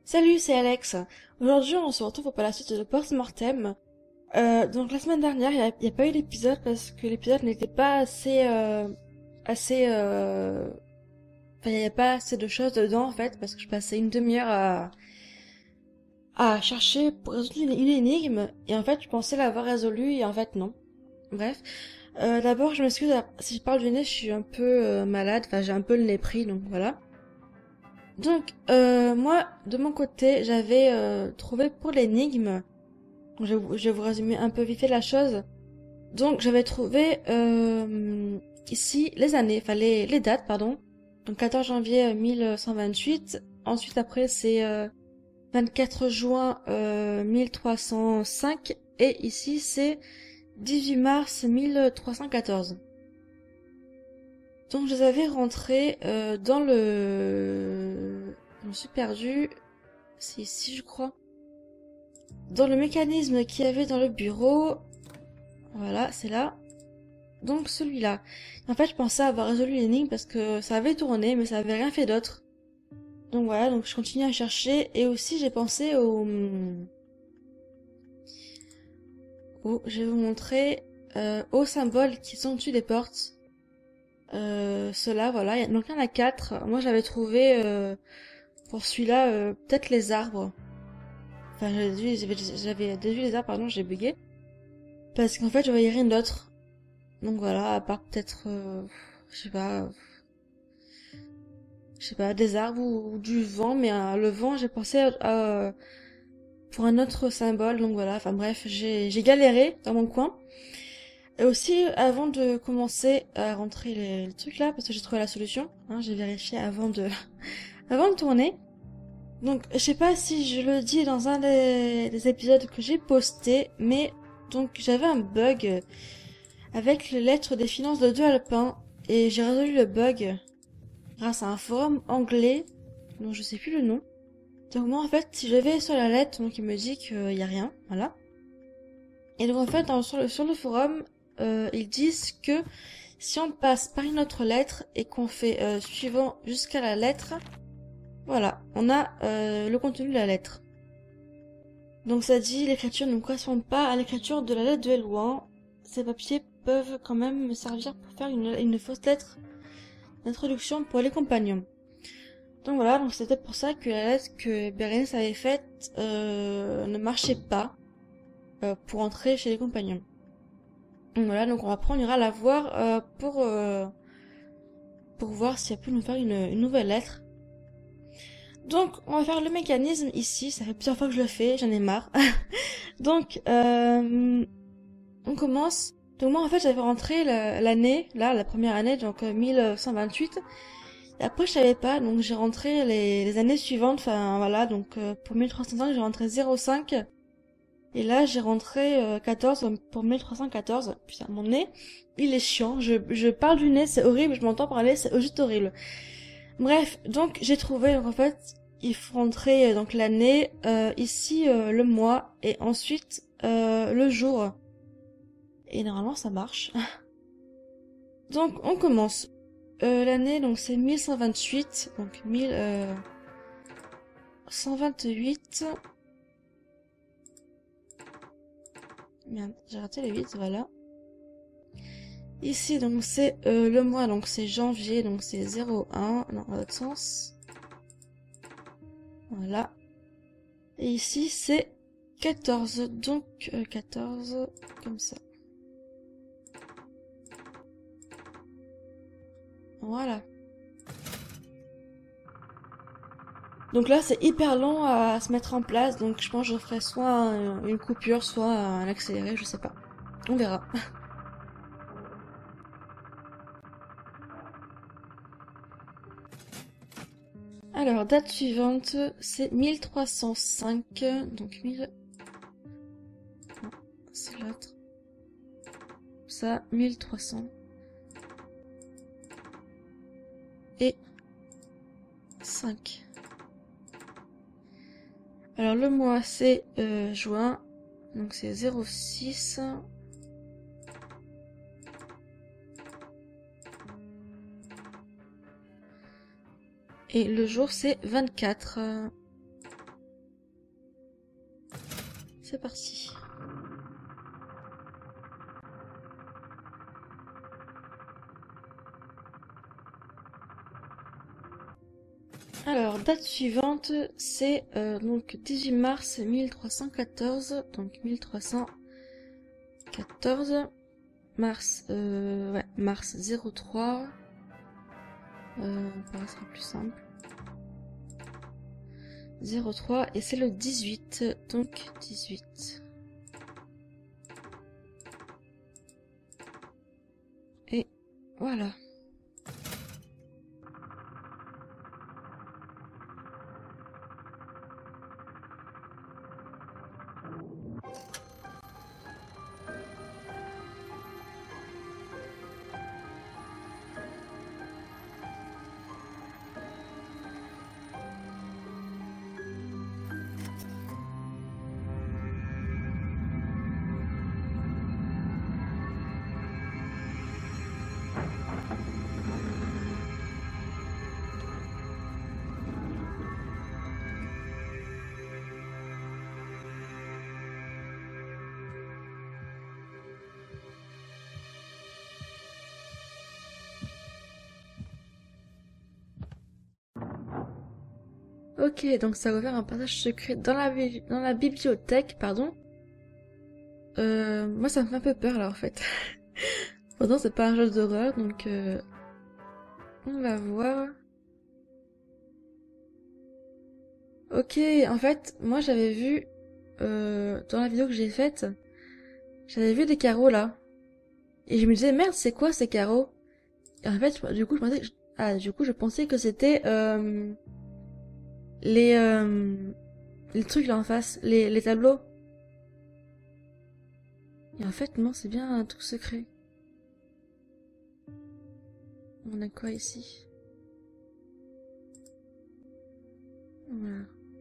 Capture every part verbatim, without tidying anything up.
Salut, c'est Alex. Aujourd'hui, on se retrouve pour la suite de Post-Mortem. Euh, donc la semaine dernière, il n'y a, il y a pas eu d'épisode parce que l'épisode n'était pas assez... euh, assez... euh, Enfin, il n'y avait pas assez de choses dedans, en fait, parce que je passais une demi-heure à... à chercher pour résoudre une, une énigme, et en fait, je pensais l'avoir résolue, et en fait, non. Bref. Euh, d'abord, je m'excuse, si je parle du nez, je suis un peu euh, malade, enfin, j'ai un peu le nez pris, donc voilà. Donc, euh, moi, de mon côté, j'avais euh, trouvé pour l'énigme. Je, je vais vous résumer un peu vite fait la chose. Donc, j'avais trouvé euh, ici les années, enfin les, les dates, pardon. Donc, quatorze janvier mille cent vingt-huit. Ensuite, après, c'est euh, vingt-quatre juin euh, mille trois cent cinq. Et ici, c'est dix-huit mars mille trois cent quatorze. Donc, je les avais rentrés euh, dans le... Je me suis perdue. C'est ici, je crois. Dans le mécanisme qu'il y avait dans le bureau. Voilà, c'est là. Donc celui-là. En fait, je pensais avoir résolu l'énigme parce que ça avait tourné, mais ça avait rien fait d'autre. Donc voilà, donc je continue à chercher. Et aussi, j'ai pensé au... au... Je vais vous montrer euh, aux symboles qui sont au-dessus des portes. Euh, Ceux-là, voilà. Donc il y en a quatre. Moi, j'avais trouvé euh, pour celui-là euh, peut-être les arbres. Enfin, j'avais déduit, j'avais j'avais déduit les arbres, pardon, j'ai bugué. Parce qu'en fait, je voyais rien d'autre. Donc voilà, à part peut-être... euh, je sais pas... je sais pas, des arbres ou, ou du vent, mais euh, le vent, j'ai pensé à, à- pour un autre symbole, donc voilà, enfin bref, j'ai j'ai galéré dans mon coin. Et aussi, avant de commencer à rentrer les, les trucs là, parce que j'ai trouvé la solution, hein, j'ai vérifié avant de, avant de tourner. Donc, je sais pas si je le dis dans un des, des épisodes que j'ai posté, mais donc j'avais un bug avec les lettres des finances de deux Alpin, et j'ai résolu le bug grâce à un forum anglais, dont je sais plus le nom. Donc moi en fait, si je vais sur la lettre, donc il me dit qu'il y a rien, voilà. Et donc en fait, dans- sur, le, sur le forum, euh, ils disent que si on passe par une autre lettre et qu'on fait euh, suivant jusqu'à la lettre, voilà, on a euh, le contenu de la lettre. Donc ça dit l'écriture ne correspond pas à l'écriture de la lettre de Elouan. Ces papiers peuvent quand même me servir pour faire une, une fausse lettre d'introduction pour les compagnons. Donc voilà, donc c'était pour ça que la lettre que Bérénice avait faite euh, ne marchait pas euh, pour entrer chez les compagnons. Donc voilà, donc on va prendre, on ira la voir euh, pour euh, pour voir si elle peut nous faire une, une nouvelle lettre. Donc on va faire le mécanisme ici, ça fait plusieurs fois que je le fais, j'en ai marre. Donc euh, on commence. Donc moi en fait j'avais rentré l'année, là la première année, donc euh, mille cent vingt-huit. Et après je savais pas, donc j'ai rentré les, les années suivantes, enfin voilà, donc euh, pour mille trois cent cinq j'ai rentré zéro cinq. Et là, j'ai rentré euh, quatorze pour mille trois cent quatorze. Putain, mon nez, il est chiant. Je, je parle du nez, c'est horrible. Je m'entends parler, c'est juste horrible. Bref, donc j'ai trouvé, donc en fait, il faut rentrer euh, donc l'année, euh, ici euh, le mois, et ensuite euh, le jour. Et normalement, ça marche. Donc, on commence. Euh, l'année, donc c'est mille cent vingt-huit. Donc mille cent vingt-huit. Merde, j'ai raté le huit, voilà. Ici, donc, c'est euh, le mois, donc c'est janvier, donc c'est zéro un, non, dans l'autre sens. Voilà. Et ici, c'est quatorze, donc euh, quatorze, comme ça. Voilà. Donc là, c'est hyper long à se mettre en place, donc je pense que je ferai soit un- une coupure, soit un accéléré, je sais pas. On verra. Alors, date suivante, c'est mille trois cent cinq, donc mille... Non, c'est l'autre. Ça, mille trois cents. Et cinq. Alors, le mois, c'est euh, juin, donc c'est zéro six. Et le jour, c'est vingt-quatre. c'est parti. Alors, date suivante, c'est euh, donc dix-huit mars mille trois cent quatorze, donc mille trois cent quatorze, mars, euh, ouais, mars zéro trois, euh, ça sera plus simple, zéro trois, et c'est le dix-huit, donc dix-huit. Et voilà. Ok, donc ça a ouvert un passage secret dans la, bi- dans la bibliothèque, pardon. Euh, moi ça me fait un peu peur là en fait. Pourtant c'est pas un jeu d'horreur, donc euh, on va voir. Ok, en fait, moi j'avais vu, euh, dans la vidéo que j'ai faite, j'avais vu des carreaux là. Et je me disais, merde, c'est quoi ces carreaux? Et en fait, du coup, je pensais que, ah, du coup, je pensais que c'était euh, les, euh, les trucs là en face, les, les tableaux. Et en fait, non, c'est bien un truc secret. On a quoi ici? Voilà.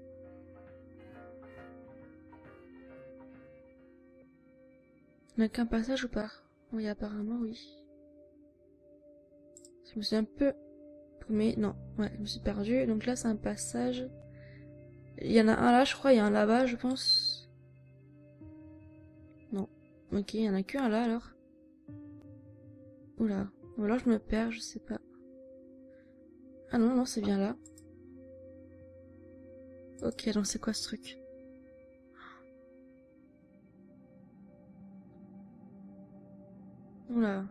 On a qu'un passage ou pas? Oui, apparemment, oui. Je me suis un peu paumée. Non, ouais, je me suis perdue. Donc là, c'est un passage. Il y en a un là, je crois. Il y a un là-bas, je pense. Non. Ok, il y en a qu'un là, alors. Oula. Ou alors je me perds, je sais pas. Ah non, non, c'est bien là. Ok, donc c'est quoi ce truc? Oula.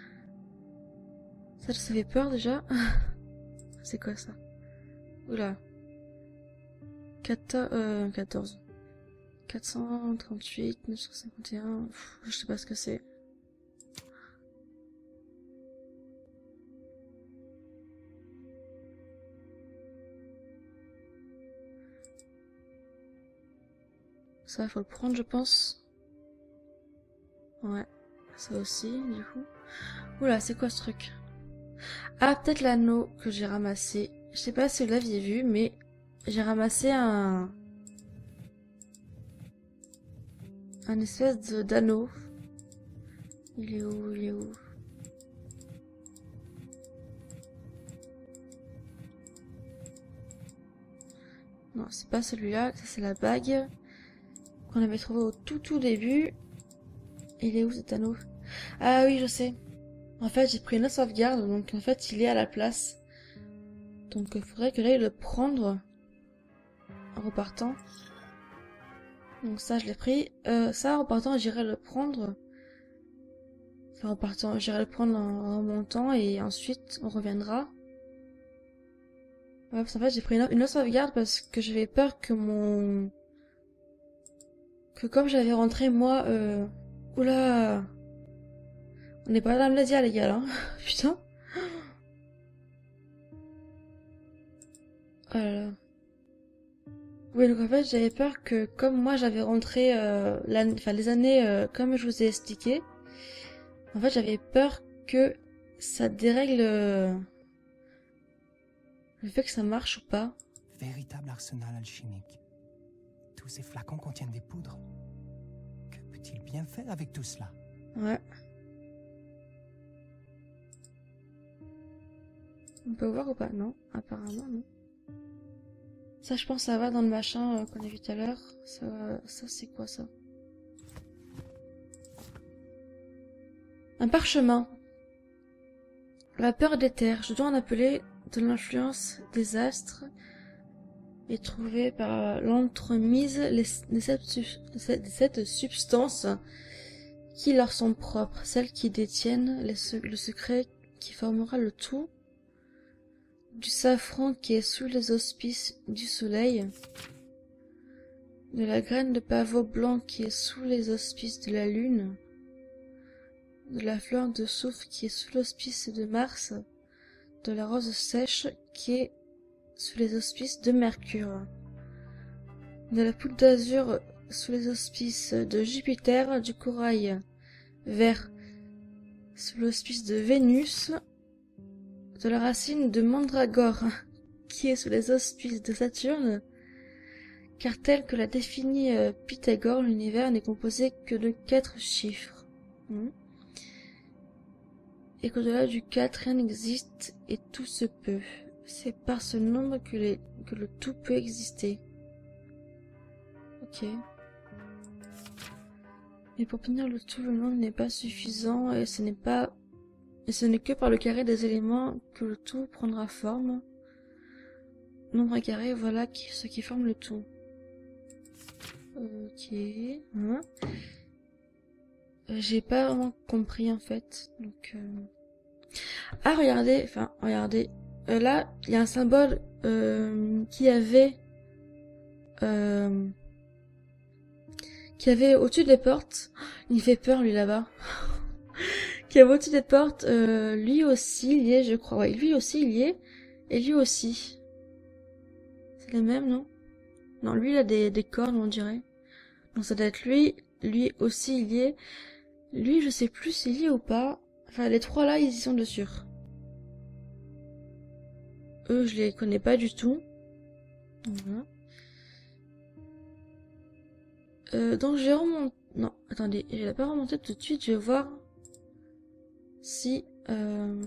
Ça, ça fait peur déjà. C'est quoi ça? Oula. quatorze, euh, quatorze. quatre cent trente-huit, neuf cent cinquante et un. Pff, je sais pas ce que c'est. Ça, faut le prendre, je pense. Ouais. Ça aussi, du coup. Oula, c'est quoi ce truc? Ah, peut-être l'anneau que j'ai ramassé. Je sais pas si vous l'aviez vu, mais j'ai ramassé un... un espèce de d'anneau. Il est où? Il est où? Non, c'est pas celui-là. Ça, c'est la bague qu'on avait trouvée au tout tout début. Il est où cet anneau? Ah oui, je sais. En fait, j'ai pris une sauvegarde, donc en fait, il est à la place. Donc il faudrait que j'aille le prendre en repartant. Donc ça, je l'ai pris. Euh, ça, en repartant, j'irai le prendre. Enfin, en partant, j'irai le prendre en, en remontant et ensuite, on reviendra. Ouais, parce qu'en fait, j'ai pris une, une autre sauvegarde parce que j'avais peur que mon... Que comme j'avais rentré, moi... Euh... Oula! On n'est pas dans l'Amnésia, les gars, là. Putain! Oh là là. Oui, donc en fait, j'avais peur que, comme moi, j'avais rentré euh, l'année- enfin, les années euh, comme je vous ai expliqué, en fait, j'avais peur que ça dérègle euh, le fait que ça marche ou pas. Véritable arsenal alchimique. Tous ces flacons contiennent des poudres. Que peut-il bien faire avec tout cela? Ouais. On peut voir ou pas? Non, apparemment non. Ça, je pense, ça va dans le machin euh, qu'on a vu tout à l'heure. Ça, ça c'est quoi, ça? Un parchemin. La peur des terres. Je dois en appeler de l'influence des astres et trouver par l'entremise les, les sept, les sept substances qui leur sont propres, celles qui détiennent les, le secret qui formera le tout, du safran qui est sous les auspices du soleil, de la graine de pavot blanc qui est sous les auspices de la lune, de la fleur de soufre qui est sous l'auspice de Mars, de la rose sèche qui est sous les auspices de Mercure, de la poudre d'azur sous les auspices de Jupiter, du corail vert sous l'auspice de Vénus, de la racine de mandragore qui est sous les auspices de Saturne, car tel que l'a défini euh, Pythagore, l'univers n'est composé que de quatre chiffres. Hmm. Et qu'au-delà du quatre, rien n'existe et tout se peut. C'est par ce nombre que, les, que le tout peut exister. Ok. Mais pour obtenir le tout, le nombre n'est pas suffisant et ce n'est pas, et ce n'est que par le carré des éléments que le tout prendra forme. Nombre carré, voilà qui, ce qui forme le tout. Ok. Hein. Euh, J'ai pas vraiment compris en fait. Donc. Euh... Ah regardez, enfin regardez. Euh, là, il y a un symbole euh, qui avait, euh, qui avait au-dessus des portes. Il fait peur lui là-bas. Qui avait au-dessus des portes. Euh, lui aussi, il y est, je crois. Ouais, lui aussi, il y est. Et lui aussi. C'est les mêmes, non? Non, lui, il a des, des cornes, on dirait. Donc ça doit être lui. Lui aussi, il y est. Lui, je sais plus s'il y est ou pas. Enfin, les trois là, ils y sont dessus. Eux, je les connais pas du tout. Voilà. Euh, donc, je vais remonter... Non, attendez, je vais pas remonter tout de suite. Je vais voir si... Euh...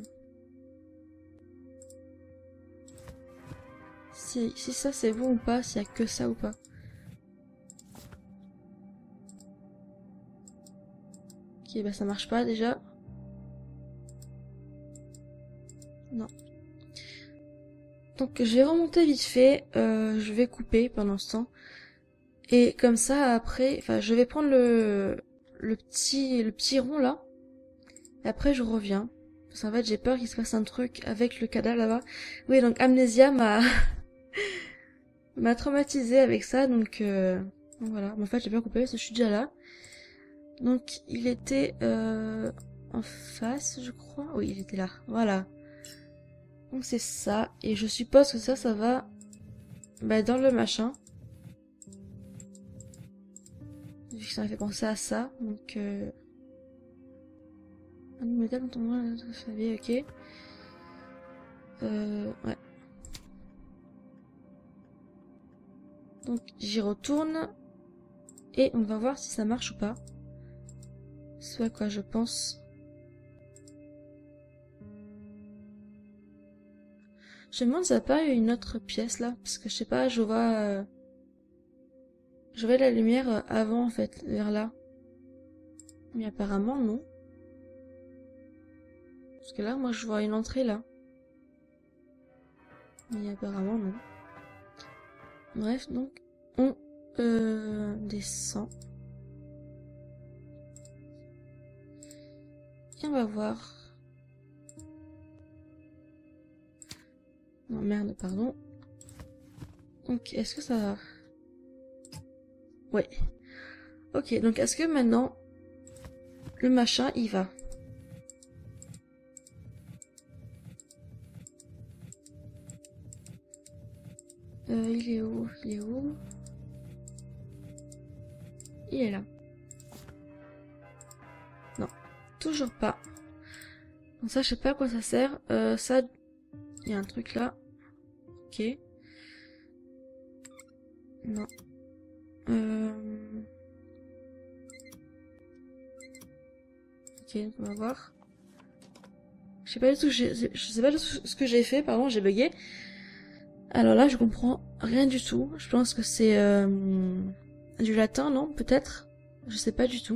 Si, si ça c'est bon ou pas, s'il y a que ça ou pas. Ok, bah ça marche pas déjà. Non. Donc je vais remonter vite fait, euh, je vais couper pendant ce temps. Et comme ça après, enfin je vais prendre le le petit le petit rond là. Et après je reviens. Parce qu'en fait j'ai peur qu'il se passe un truc avec le cadavre là-bas. Oui donc Amnésia m'a m'a traumatisé avec ça donc, euh... donc voilà. Mais en fait j'ai bien coupé parce que je suis déjà là. Donc il était euh, en face je crois. Oui il était là. Voilà. Donc c'est ça. Et je suppose que ça, ça va bah, dans le machin. Vu que ça m'a fait penser à ça. Donc... Euh... Un métal dont on va ok. Euh... Ouais. Donc j'y retourne. Et on va voir si ça marche ou pas. C'est à quoi je pense. Je me demande s'il n'y a pas une autre pièce là. Parce que je sais pas, je vois... Euh... Je vois la lumière avant en fait, vers là. Mais apparemment non. Parce que là, moi je vois une entrée là. Mais apparemment non. Bref, donc on euh, descend. Et on va voir. Non merde, pardon. Donc est-ce que ça... Ouais. Ok, donc est-ce que maintenant le machin il va? Euh, il est où? Il est où? Il est là. Non, toujours pas. Donc ça, je sais pas à quoi ça sert. Euh, ça, il y a un truc là. Ok. Non. Euh... Ok, on va voir. Je sais pas du tout, je sais pas du tout ce que j'ai fait, pardon, j'ai bugué. Alors là, je comprends rien du tout. Je pense que c'est euh, du latin, non? Peut-être? Je sais pas du tout.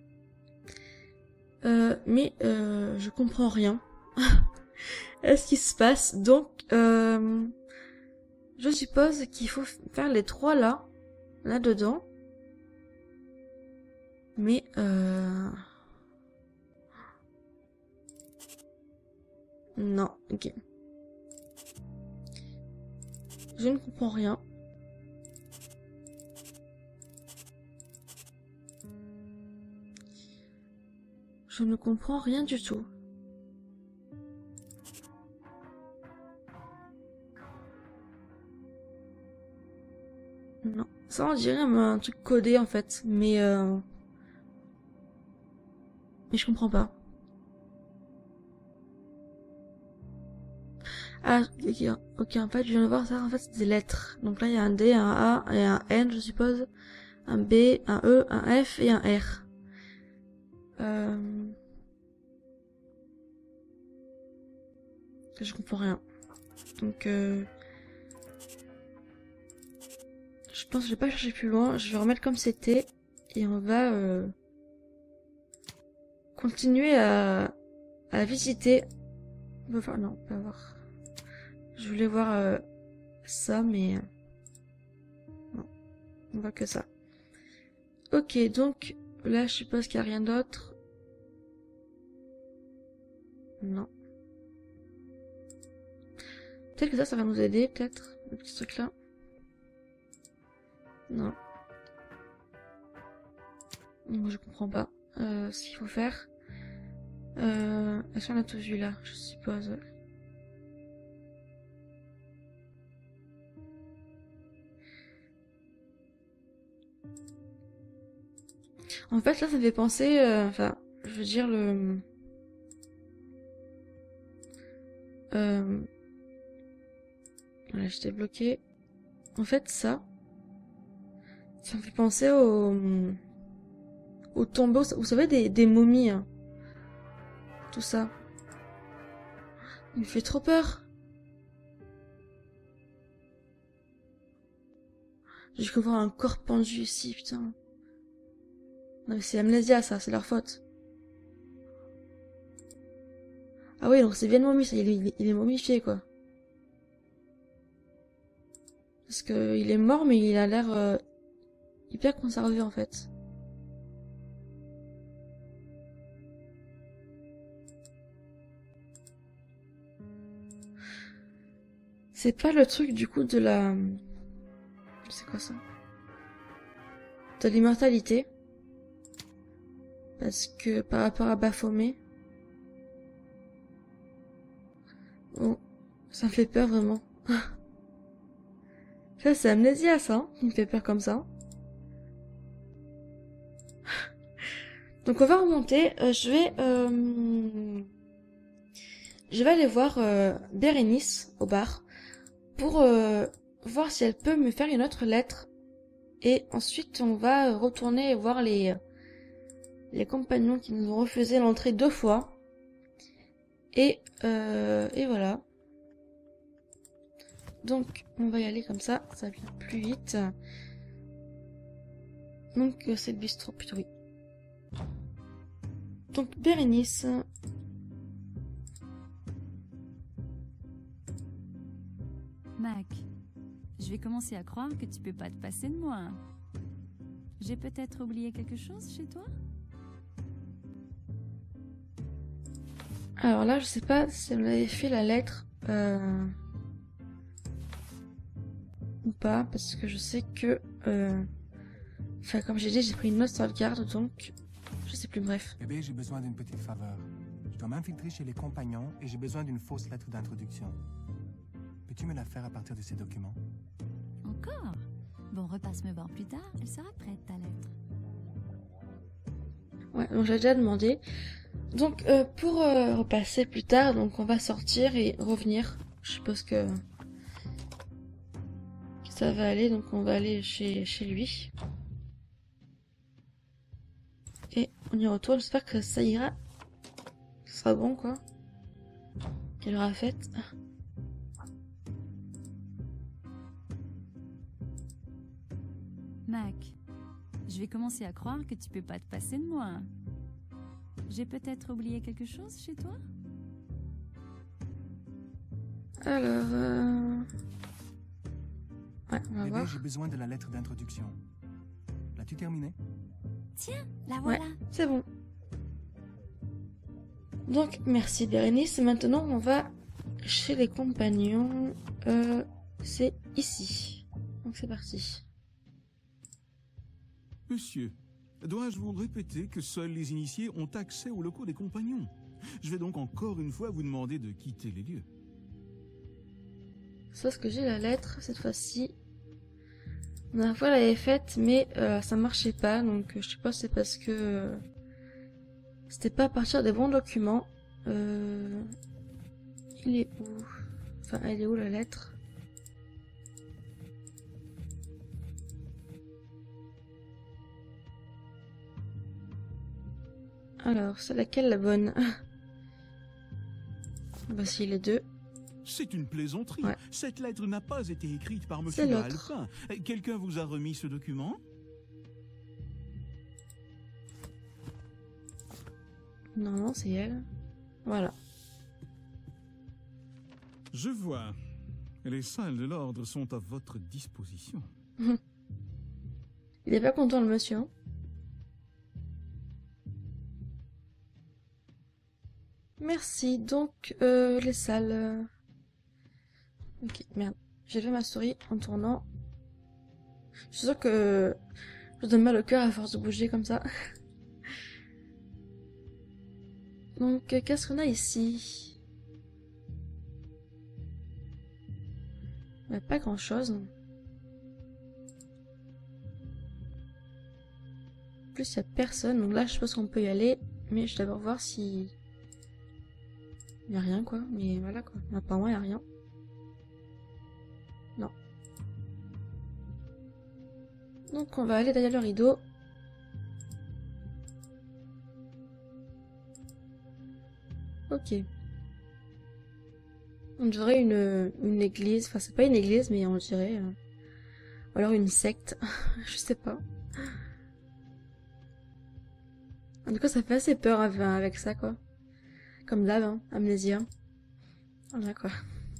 Euh, mais euh, je comprends rien à ce qui se passe. Donc, euh, je suppose qu'il faut faire les trois là, là-dedans. Mais, euh... non, ok. Je ne comprends rien. Je ne comprends rien du tout. Non, ça on dirait un, un truc codé en fait, mais euh... mais je comprends pas. Ah, ok, ok, en fait, je viens de voir ça, en fait, c'est des lettres. Donc là, il y a un D, un A et un N, je suppose. Un B, un E, un F et un R. Euh... Je comprends rien. Donc, euh... je pense que je vais pas chercher plus loin. Je vais remettre comme c'était. Et on va euh... continuer à... à visiter. On va voir... Non, on va voir. Je voulais voir euh... ça, mais... non, on voit que ça. Ok, donc là, je suppose qu'il n'y a rien d'autre. Non. Peut-être que ça, ça va nous aider, peut-être, le petit truc là. Non. Non, je comprends pas euh, ce qu'il faut faire. Euh, est-ce qu'on a tout vu là, je suppose. En fait, là, ça me fait penser, euh, enfin, je veux dire le... Euh... Voilà, j'étais bloqué. En fait, ça, ça me fait penser au, au tombeau, vous savez, des, des momies. Hein. Tout ça. Il me fait trop peur. J'ai cru voir un corps pendu ici, putain. Non mais c'est Amnésia, ça, c'est leur faute. Ah oui, donc c'est bien momie, ça, il est, il est momifié, quoi. Parce que il est mort, mais il a l'air euh, hyper conservé, en fait. C'est pas le truc, du coup, de la... C'est quoi ça? De l'immortalité. Parce que par rapport à Baphomet... Oh, ça me fait peur, vraiment. Ça, c'est Amnésia, ça, hein, qui me fait peur comme ça. Donc on va remonter. Euh, je vais... Euh... Je vais aller voir euh, Bérénice au bar. Pour euh, voir si elle peut me faire une autre lettre. Et ensuite, on va retourner voir les... les compagnons qui nous ont refusé l'entrée deux fois. Et, euh, et voilà. Donc, on va y aller comme ça, ça vient plus vite. Donc, c'est le bistrot, plutôt, oui. Donc, Bérénice. Mac, je vais commencer à croire que tu peux pas te passer de moi. J'ai peut-être oublié quelque chose chez toi? Alors là, je sais pas si elle m'avait fait la lettre euh... ou pas, parce que je sais que... Euh... Enfin, comme j'ai dit, j'ai pris une autre sauvegarde, donc je sais plus, bref. Bébé, j'ai besoin d'une petite faveur. Je dois m'infiltrer chez les compagnons et j'ai besoin d'une fausse lettre d'introduction. Peux-tu me la faire à partir de ces documents? Encore? Bon, repasse me voir plus tard, elle sera prête, ta lettre. Ouais, donc j'ai déjà demandé. Donc, euh, pour euh, repasser plus tard, donc on va sortir et revenir. Je suppose que... que ça va aller, donc on va aller chez, chez lui. Et on y retourne, j'espère que ça ira. Ce sera bon, quoi. Qu'elle aura fait. Mac, je vais commencer à croire que tu peux pas te passer de moi. J'ai peut-être oublié quelque chose chez toi? Alors... Euh... Ouais, on va Bébé, voir. j'ai besoin de la lettre d'introduction. L'as-tu terminée? Tiens, la Ouais, voilà. c'est bon. Donc, merci Bérénice. Maintenant, on va chez les compagnons. Euh, c'est ici. Donc, c'est parti. Monsieur, dois-je vous répéter que seuls les initiés ont accès aux locaux des compagnons? Je vais donc encore une fois vous demander de quitter les lieux. Sauf que j'ai la lettre, cette fois-ci. La dernière fois, elle l'avait faite, mais euh, ça marchait pas. Donc, euh, je sais pas si c'est parce que... Euh, c'était pas à partir des bons documents. Euh, il est où? Enfin, elle est où la lettre? Alors, c'est laquelle la bonne? Voici les deux. C'est une plaisanterie. Ouais. Cette lettre n'a pas été écrite par C'est Monsieur l'autre. Alpin. Quelqu'un vous a remis ce document? Non, non, c'est elle. Voilà. Je vois. Les salles de l'ordre sont à votre disposition. Il est pas content, le monsieur. Hein. Merci. Donc, euh, les salles. euh, Ok, merde. J'ai fait ma souris en tournant. Je suis sûre que je donne mal au cœur à force de bouger comme ça. Donc, euh, qu'est-ce qu'on a ici? Bah, pas grand-chose. En plus, il n'y a personne. Donc là, je pense qu'on peut y aller. Mais je vais d'abord voir si... Il n'y a rien, quoi. Mais voilà, quoi. Apparemment, il n'y a rien. Non. Donc, on va aller derrière le rideau. Ok. On dirait une, une église. Enfin, c'est pas une église, mais on dirait... Euh... Ou alors une secte. Je sais pas. En tout cas, ça fait assez peur avec, avec ça, quoi. Comme d'hab, hein. Amnésia. Voilà, quoi.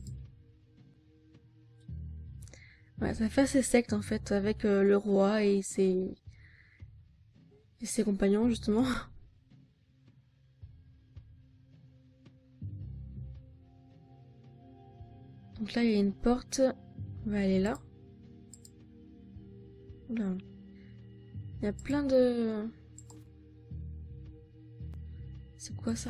Ouais, ça fait assez secte, en fait, avec euh, le roi et ses... et ses compagnons, justement. Donc là, il y a une porte. On va aller là. Oula. Il y a plein de... C'est quoi ça?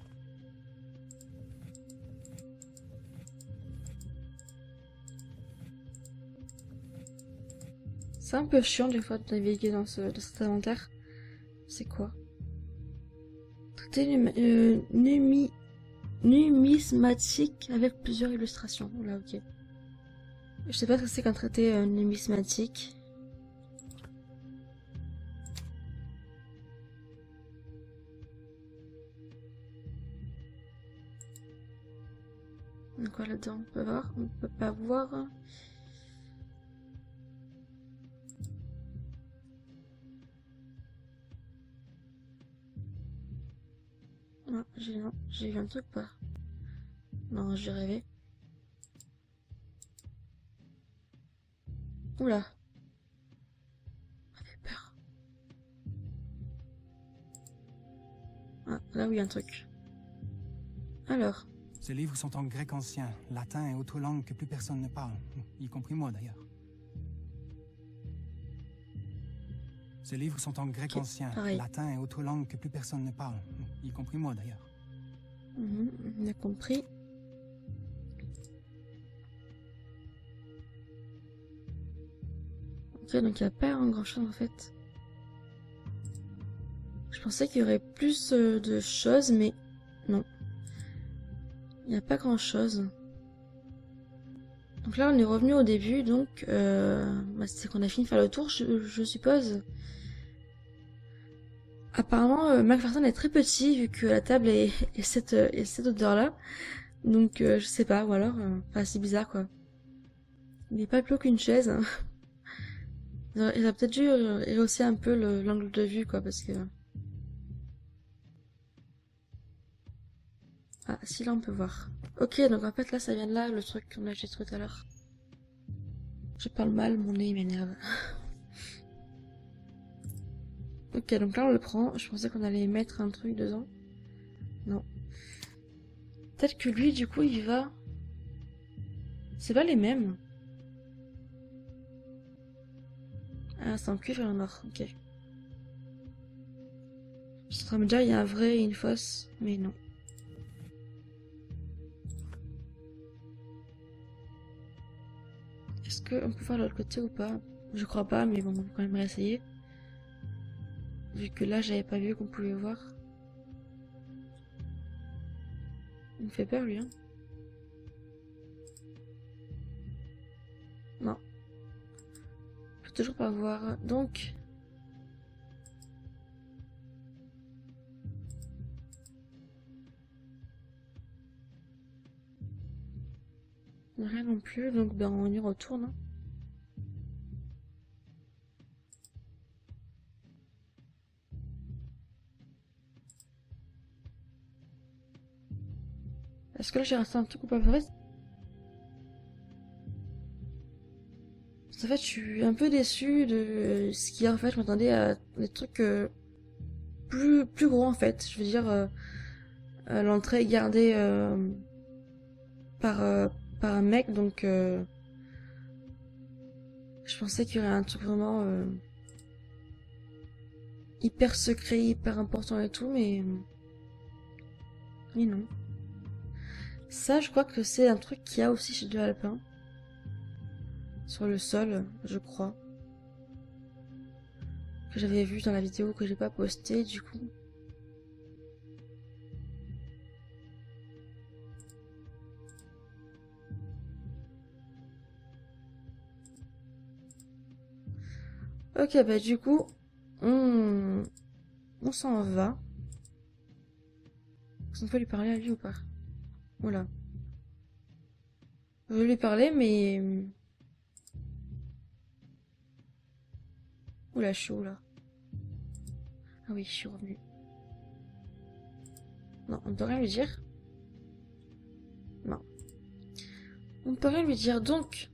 C'est un peu chiant des fois de naviguer dans, ce, dans cet inventaire. C'est quoi? Traité num euh, numi numismatique avec plusieurs illustrations. Oula, ok. Je sais pas ce que c'est qu'un traité euh, numismatique. Donc quoi là-dedans? On peut voir? On peut pas voir. Non, j'ai non, j'ai vu un truc pas. Non, j'ai rêvé. Oula. Ça fait peur. Ah, là où il y a un truc. Alors. Ces livres sont en grec ancien, latin et autres langues que plus personne ne parle, y compris moi d'ailleurs. Ces livres sont en grec Okay, ancien, pareil. latin et autres langues que plus personne ne parle, y compris moi d'ailleurs. Mmh, on a compris. Ok, donc il n'y a pas grand chose en fait. Je pensais qu'il y aurait plus euh, de choses, mais non. Il n'y a pas grand chose. Donc là, on est revenu au début, donc euh, bah, c'est qu'on a fini de faire le tour, je, je suppose. Apparemment, euh, McPherson est très petit, vu que la table est, est cette, euh, est cette odeur-là. Donc, euh, je sais pas, ou alors... euh, Enfin, c'est bizarre, quoi. Il n'est pas plus haut qu'une chaise. Hein. Il a, il a peut-être dû euh, rehausser un peu le- l'angle de vue, quoi, parce que... Ah, si, là, on peut voir. Ok, donc en fait, là, ça vient de là, le truc qu'on a acheté tout à l'heure. Je parle mal, mon nez, il m'énerve. Ok, donc là, on le prend. Je pensais qu'on allait mettre un truc dedans. Non. Peut-être que lui, du coup, il va... C'est pas les mêmes. Ah, c'est en cuivre et en or, ok. Je suis en train de me dire, il y a un vrai et une fausse, mais non. Est-ce qu'on peut faire de l'autre côté ou pas? Je crois pas, mais bon, on peut quand même réessayer. Vu que là, j'avais pas vu qu'on pouvait voir. Il me fait peur, lui, hein. Non. Je peux toujours pas voir. Donc... Rien non plus, donc ben on y retourne. Hein. Est-ce que là j'ai resté un truc ou pas? En fait, en fait, je suis un peu déçue de ce qui est en fait. Je m'attendais à des trucs euh, plus plus gros en fait. Je veux dire, euh, euh, l'entrée est gardée euh, par euh, par un mec, donc euh, je pensais qu'il y aurait un truc vraiment euh, hyper secret, hyper important et tout, mais mais non. Ça, je crois que c'est un truc qu'il y a aussi chez Deux Alpins. Sur le sol, je crois. Que j'avais vu dans la vidéo que j'ai pas postée, du coup. Ok, bah du coup, on, on s'en va. Est-ce qu'on peut lui parler à lui ou pas? Voilà. Je veux lui parler, mais... Oula, je suis où, là? Ah oui, je suis revenue. Non, on ne peut rien lui dire. Non. On ne peut rien lui dire, donc...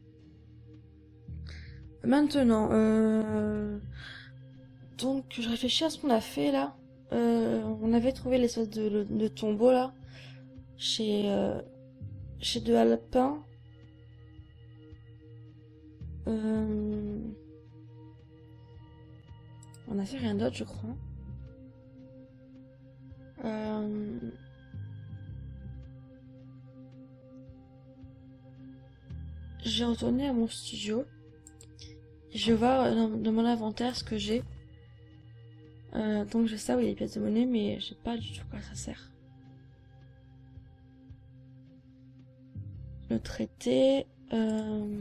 Maintenant, euh... donc, je réfléchis à ce qu'on a fait, là. Euh, on avait trouvé l'espèce de, de, de tombeau, là. Chez... Euh, chez Deux Alpins. Euh... On a fait rien d'autre, je crois. Euh... J'ai retourné à mon studio. Je vais voir dans, dans mon inventaire ce que j'ai. Euh, donc je sais où il y a les pièces de monnaie, mais je sais pas du tout à quoi ça sert. Le traité... Euh...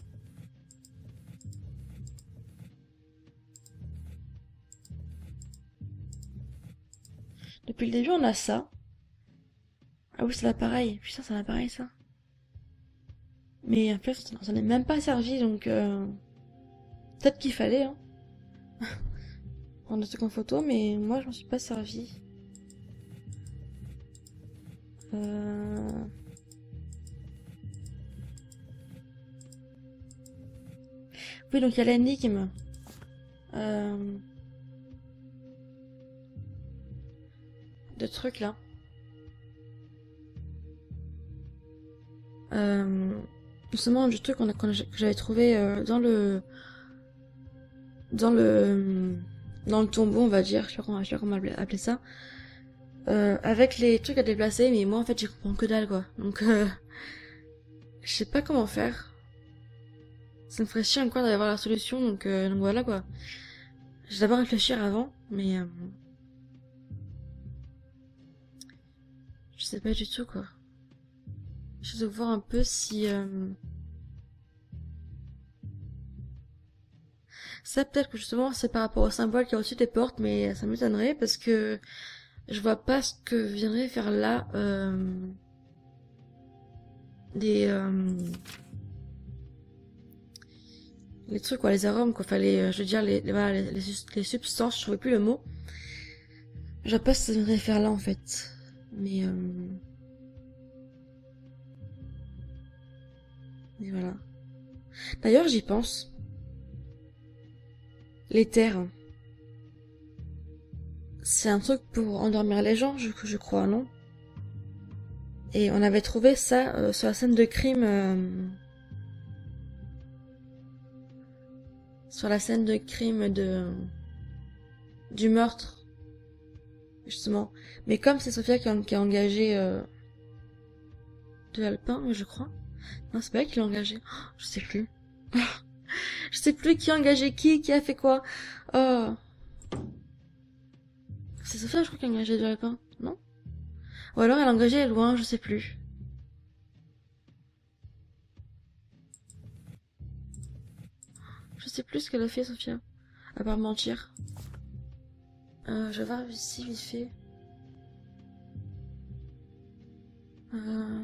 Depuis le début, on a ça. Ah oui, c'est l'appareil. Putain, c'est l'appareil, ça. Mais en fait, ça n'est même pas servi, donc... Euh... Peut-être qu'il fallait, hein. Prendre des trucs en photo, mais moi, je m'en suis pas servi. Euh... Oui, donc il y a l'énigme. Euh... De trucs, là. Euh... Justement, du truc qu'on a, qu'on a- que j'avais trouvé euh, dans le... Dans le... Dans le tombeau, on va dire. Je sais pas comment, je sais pas comment appeler ça. Euh, avec les trucs à déplacer, mais moi, en fait, j'y comprends que dalle, quoi. Donc, euh... je sais pas comment faire. Ça me ferait chier encore d'avoir la solution, donc, euh, donc voilà, quoi. Je vais d'abord réfléchir avant, mais... Euh... Je sais pas du tout, quoi. Je dois voir un peu si... Euh... Ça, peut-être que justement, c'est par rapport au symbole qui a au-dessus des portes, mais ça m'étonnerait, parce que je vois pas ce que viendrait faire là... Euh... Des... Euh... les trucs, quoi, les arômes, quoi. Enfin, les, je veux dire, les, les, voilà, les, les, les substances, je trouvais plus le mot. Je sais pas si ça devrait faire là, en fait. Mais, euh... mais voilà. D'ailleurs, j'y pense. L'éther. C'est un truc pour endormir les gens, je, je crois, non? Et on avait trouvé ça euh, sur la scène de crime... Euh... Sur la scène de crime de... du meurtre. Justement. Mais comme c'est Sophia qui a, qui a engagé... Euh... de Alpin, je crois. Non, c'est pas elle qui l'a engagé. Oh, je sais plus. Je sais plus qui a engagé qui, qui a fait quoi. Oh... C'est Sophia, je crois, qui a engagé du Alpin, non? Ou alors elle a engagé loin, je sais plus. Je sais plus ce qu'elle a fait, Sophia. À part mentir. Euh, je vais voir ici, vite fait. Euh...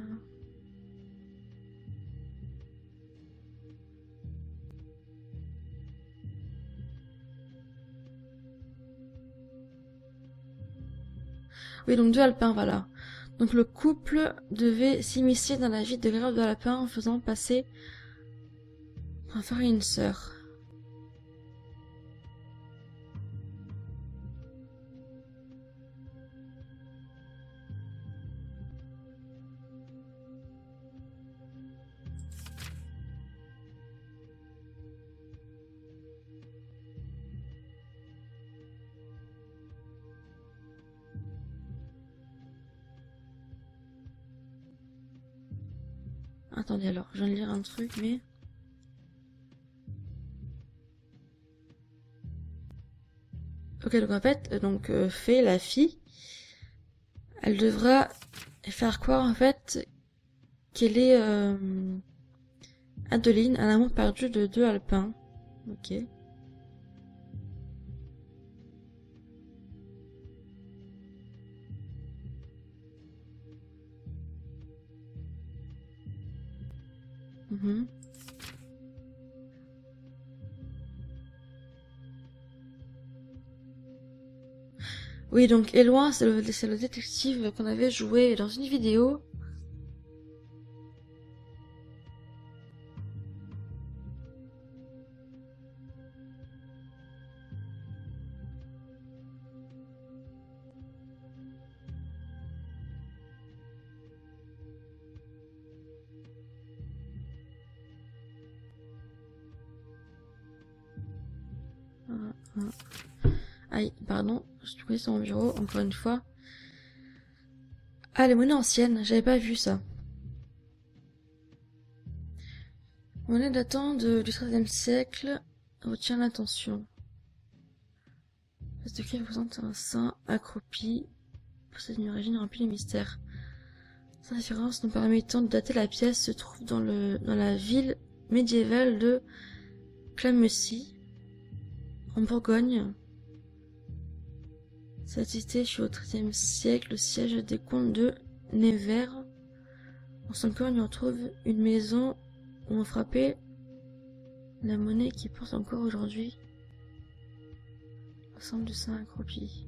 Oui, donc deux Alpins, voilà. Donc le couple devait s'immiscer dans la vie de grève de Alpin en faisant passer un frère et une sœur. Attendez alors, je viens de lire un truc, mais... Ok, donc en fait, donc euh, Fée, la fille, elle devra faire croire en fait qu'elle est euh, Adeline, un amour perdu de deux Alpins. Ok. Mhm. Oui, donc Éloi, c'est le, c'est le détective qu'on avait joué dans une vidéo. Aïe, pardon, je suis pris sur mon bureau, encore une fois. Ah, les monnaies anciennes, j'avais pas vu ça. Monnaie datant de, du treizième siècle retient l'attention. Face de qui représente un saint accroupi, possède une origine remplie de mystères. Cette référence nous permettant de dater la pièce se trouve dans, le, dans la ville médiévale de Clamecy, en Bourgogne. Cette cité fut au treizième siècle le siège des comtes de Nevers. En son cœur, on y retrouve une maison où on frappait la monnaie qui porte encore aujourd'hui l'ensemble de saint accroupi.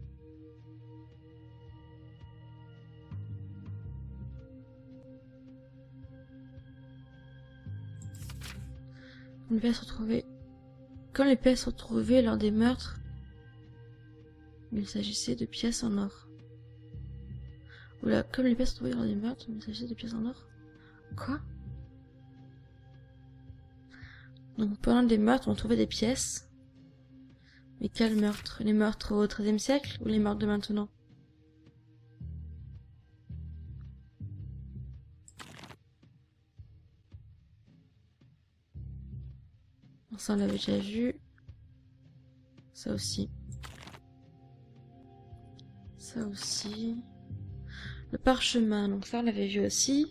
Une pièce retrouvée. Comme les pièces retrouvées lors des meurtres, il s'agissait de pièces en or. Oula, comme les pièces retrouvées lors des meurtres, il s'agissait de pièces en or. Quoi? Donc pendant des meurtres, on trouvait des pièces. Mais quels meurtres? Les meurtres au treizième siècle ou les meurtres de maintenant? Ça on l'avait déjà vu. Ça aussi. Ça aussi. Le parchemin, donc ça on l'avait vu aussi.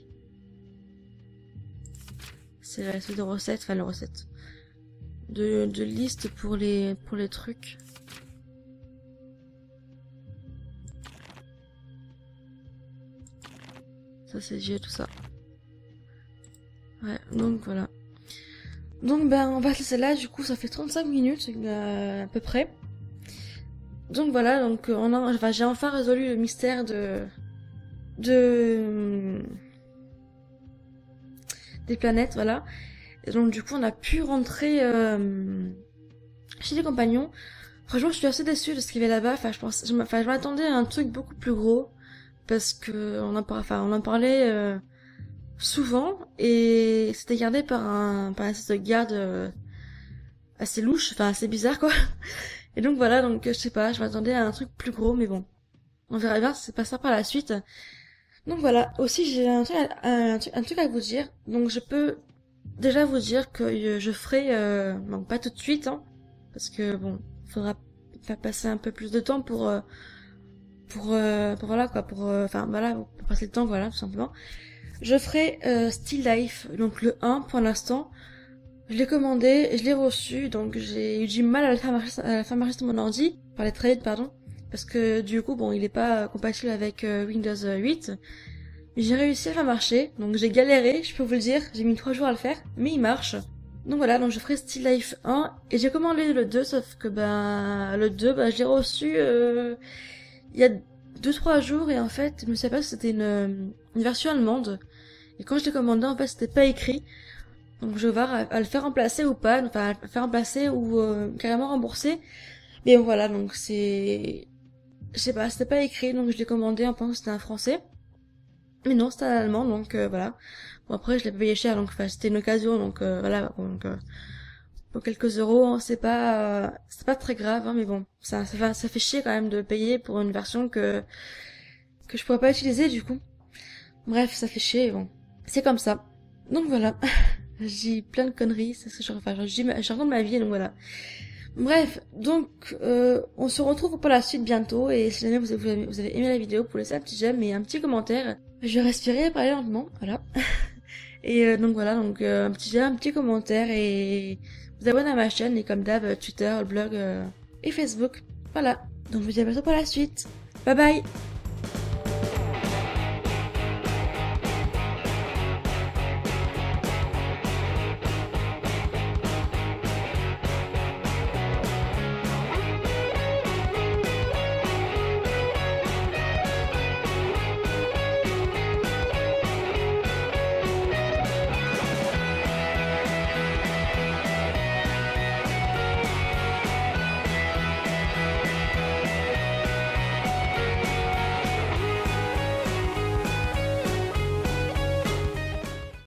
C'est la suite de recettes, enfin la recette. De, de liste pour les pour les trucs. Ça c'est G tout ça. Ouais, donc voilà. Donc ben on va se laisser là, du coup ça fait trente-cinq minutes euh, à peu près. Donc voilà, donc on a, enfin, j'ai enfin résolu le mystère de de des planètes, voilà. Et donc du coup on a pu rentrer euh, chez les compagnons. Franchement je suis assez déçue de ce qu'il y avait là-bas. Enfin je pense, je enfin je m'attendais à un truc beaucoup plus gros parce que on en par... enfin on en parlait euh, souvent et c'était gardé par un par un espèce de garde euh, assez louche, enfin assez bizarre quoi. Et donc voilà, donc je sais pas, je m'attendais à un truc plus gros, mais bon, on verra bien si c'est pas ça par la suite. Donc voilà, aussi j'ai un truc, à, un, un truc à vous dire. Donc je peux déjà vous dire que je ferai, euh, bon pas tout de suite, hein, parce que bon, il faudra faire passer un peu plus de temps pour, euh, pour, euh, pour voilà quoi, pour, euh, enfin voilà, pour passer le temps, voilà, tout simplement. Je ferai euh, Still Life, donc le un pour l'instant. Je l'ai commandé, je l'ai reçu, donc j'ai eu du mal à le faire marcher, à le faire marcher sur mon ordi, par les très vite, pardon, parce que du coup, bon, il est pas compatible avec euh, Windows huit. Mais j'ai réussi à le faire marcher, donc j'ai galéré, je peux vous le dire, j'ai mis trois jours à le faire, mais il marche. Donc voilà, donc je ferai Still Life un, et j'ai commandé le deux, sauf que ben, le deux, ben, je l'ai reçu euh, il y a deux trois jours, et en fait, je me savais pas si c'était une, une version allemande. Et quand je l'ai commandé, en fait, c'était pas écrit. Donc je vais voir à, à le faire remplacer ou pas, enfin à le faire remplacer ou euh, carrément rembourser. Mais bon, voilà, donc c'est... Je sais pas, c'était pas écrit, donc je l'ai commandé en pensant que c'était un français. Mais non, c'était un allemand, donc euh, voilà. Bon après, je l'ai payé cher, donc enfin, c'était une occasion, donc euh, voilà. Donc euh, pour quelques euros, hein, c'est pas euh, c'est pas très grave, hein, mais bon, ça, ça, fait, ça fait chier quand même de payer pour une version que que je pourrais pas utiliser du coup. Bref, ça fait chier, bon. C'est comme ça. Donc voilà. Je dis plein de conneries, c'est ce que je, enfin, je, dis, je raconte ma vie, donc voilà. Bref, donc euh, on se retrouve pour la suite bientôt, et si jamais vous avez, vous avez aimé la vidéo, vous pouvez laisser un petit j'aime et un petit commentaire. Je vais respirer et parler lentement, voilà. Et euh, donc voilà, donc euh, un petit j'aime, un petit commentaire, et vous abonnez à ma chaîne, et comme d'hab, Twitter, le blog euh, et Facebook. Voilà, donc je vous dis à bientôt pour la suite. Bye bye.